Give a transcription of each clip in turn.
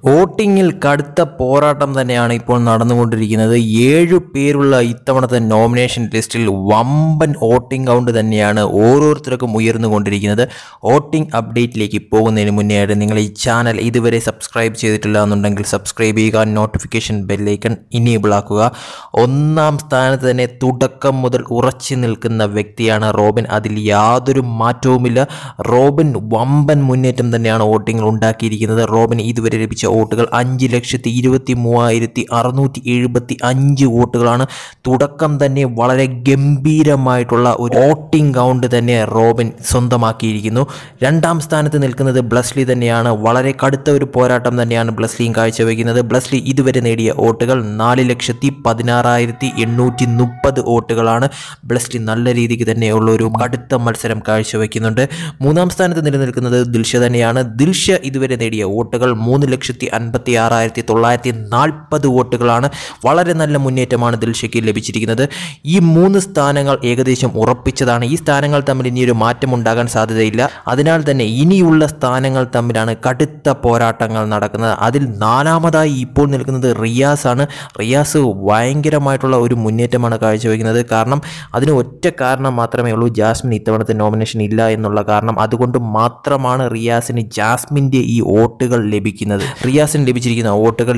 വോട്ടിങ്ങിൽ കടുത്ത പോരാട്ടം തന്നെയാണ് ഇപ്പോൾ നടന്നുകൊണ്ടിരിക്കുന്നത്. 7 പേരുള്ള ഇത്തവണത്തെ നോമിനേഷൻ ലിസ്റ്റിൽ വമ്പൻ വോട്ടിംഗ് കൗണ്ട് തന്നെയാണ് ഓരോരുത്തർക്കും ഉയർന്നുകൊണ്ടിരിക്കുന്നത്. വോട്ടിംഗ് അപ്ഡേറ്റിലേക്ക് പോകുന്നതിന് മുന്നേ ആയിട്ട് നിങ്ങൾ ഈ ചാനൽ ഇതുവരെ സബ്സ്ക്രൈബ് ചെയ്തിട്ടില്ല എന്നുണ്ടെങ്കിൽ സബ്സ്ക്രൈബ് ചെയ്യുക, നോട്ടിഫിക്കേഷൻ ബെല്ലൈക്കൺ ഇനേബിൾ ആക്കുക. 1-ാം സ്ഥാനത്ത് തന്നെ തുടക്കം മുതൽ ഉറച്ചു നിൽക്കുന്ന വ്യക്തിയാണ് റോബിൻ. അതിൽ യാതൊരു മാറ്റവുമില്ല. റോബിൻ വമ്പൻ മുന്നേറ്റം തന്നെയാണ് വോട്ടിങ്ങിൽ ഉണ്ടാക്കിയിരിക്കുന്നത്. റോബിൻ ഇതുവരെ ലഭിച്ച വോട്ടുകൾ 5,23,675 വോട്ടുകളാണ്. തുടക്കം തന്നെ വളരെ ഗംഭീരമായിട്ടുള്ള ഒരു വോട്ടിംഗ് കൗണ്ട് തന്നെ റോബിൻ സ്വന്തമാക്കിയിരിക്കുന്നു. 2-ാം സ്ഥാനത്ത് നിൽക്കുന്നത് ബ്ലസ്ലി തന്നെയാണ്. വളരെ കടുത്ത ഒരു പോരാട്ടം തന്നെയാണ് ബ്ലസ്ലിയും കാഴ്ചവെക്കുന്നത്. ബ്ലസ്ലി ഇതുവരെ നേടിയ വോട്ടുകൾ 4,16,830 വോട്ടുകളാണ്. ബ്ലസ്ലി നല്ല രീതിക്ക് തന്നെയുള്ള ഒരു കടുത്ത മത്സരം കാഴ്ചവെക്കുന്നുണ്ട്. 3-ാം സ്ഥാനത്ത് നിലനിൽക്കുന്നത് ദിൽഷ തന്നെയാണ്. ദിൽഷ ഇതുവരെ നേടിയ വോട്ടുകൾ 3,56,940 വോട്ടുകളാണ്. വളരെ നല്ല മുന്നേറ്റമാണ് ദിൽഷയ്ക്ക് ലഭിച്ചിരിക്കുന്നത്. ഈ 3 സ്ഥാനങ്ങൾ ഏകദേശം ഉറപ്പിച്ചതാണ്. ഈ സ്ഥാനങ്ങൾ തമ്മിൽ ഇനിയൊരു മാറ്റം ഉണ്ടാകാൻ സാധ്യതയില്ല. അതിനാൽ തന്നെ ഇനിയുള്ള സ്ഥാനങ്ങൾ തമ്മിലാണ് കടുത്ത പോരാട്ടങ്ങൾ നടക്കുന്നത്. അതിൽ 4-ാമതായി ഇപ്പോൾ നിൽക്കുന്നത് റിയാസ് ആണ്. റിയാസ് ഭയങ്കരമായിട്ടുള്ള ഒരു മുന്നേറ്റമാണ് കാഴ്ചവെക്കുന്നത്. കാരണം അതിന് ഒറ്റ കാരണം മാത്രമേ ഉള്ളൂ, ജാസ്മിൻ ഇത്തവണത്തെ നോമിനേഷൻ ഇല്ല എന്നുള്ള കാരണം. അതുകൊണ്ട് മാത്രമാണ് റിയാസിന് ജാസ്മിൻ്റെ ഈ വോട്ടുകൾ ലഭിക്കുന്നത്. റിയാസിന് ലഭിച്ചിരിക്കുന്ന വോട്ടുകൾ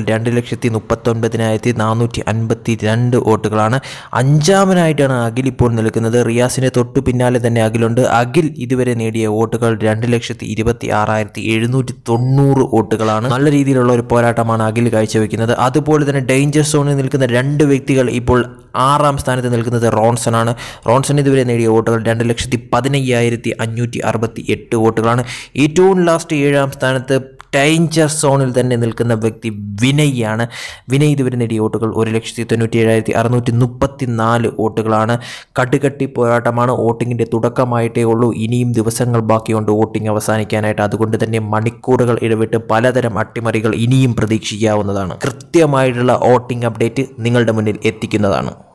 2,39,452 വോട്ടുകളാണ്. 5-ാമനായിട്ടാണ് അഖിൽ ഇപ്പോൾ നിൽക്കുന്നത്. റിയാസിന് തൊട്ടു പിന്നാലെ തന്നെ അഖിലുണ്ട്. അഖിൽ ഇതുവരെ നേടിയ വോട്ടുകൾ 2,26,790 വോട്ടുകളാണ്. നല്ല രീതിയിലുള്ള ഒരു പോരാട്ടമാണ് അഖിൽ കാഴ്ചവെക്കുന്നത്. അതുപോലെ തന്നെ ഡേഞ്ചർ സോണിൽ നിൽക്കുന്ന 2 വ്യക്തികൾ ഇപ്പോൾ 6-ാം സ്ഥാനത്ത് നിൽക്കുന്നത് റോൺസൺ ആണ്. റോൺസൺ ഇതുവരെ നേടിയ വോട്ടുകൾ 2,15,568 വോട്ടുകളാണ്. ഏറ്റവും ലാസ്റ്റ് 7-ാം സ്ഥാനത്ത് ഡേഞ്ചർ സോണിൽ തന്നെ നിൽക്കുന്ന വ്യക്തി വിനയാണ്. വിനയ് ഇതുവരെ നേടിയ വോട്ടുകൾ 1,97,634 വോട്ടുകളാണ്. കടുകട്ടി പോരാട്ടമാണ്. വോട്ടിങ്ങിൻ്റെ തുടക്കമായിട്ടേ ഉള്ളൂ. ഇനിയും ദിവസങ്ങൾ ബാക്കിയുണ്ട് വോട്ടിംഗ് അവസാനിക്കാനായിട്ട്. അതുകൊണ്ട് തന്നെ മണിക്കൂറുകൾ ഇടവിട്ട് പലതരം അട്ടിമറികൾ ഇനിയും പ്രതീക്ഷിക്കാവുന്നതാണ്. കൃത്യമായിട്ടുള്ള വോട്ടിംഗ് അപ്ഡേറ്റ് നിങ്ങളുടെ മുന്നിൽ എത്തിക്കുന്നതാണ്.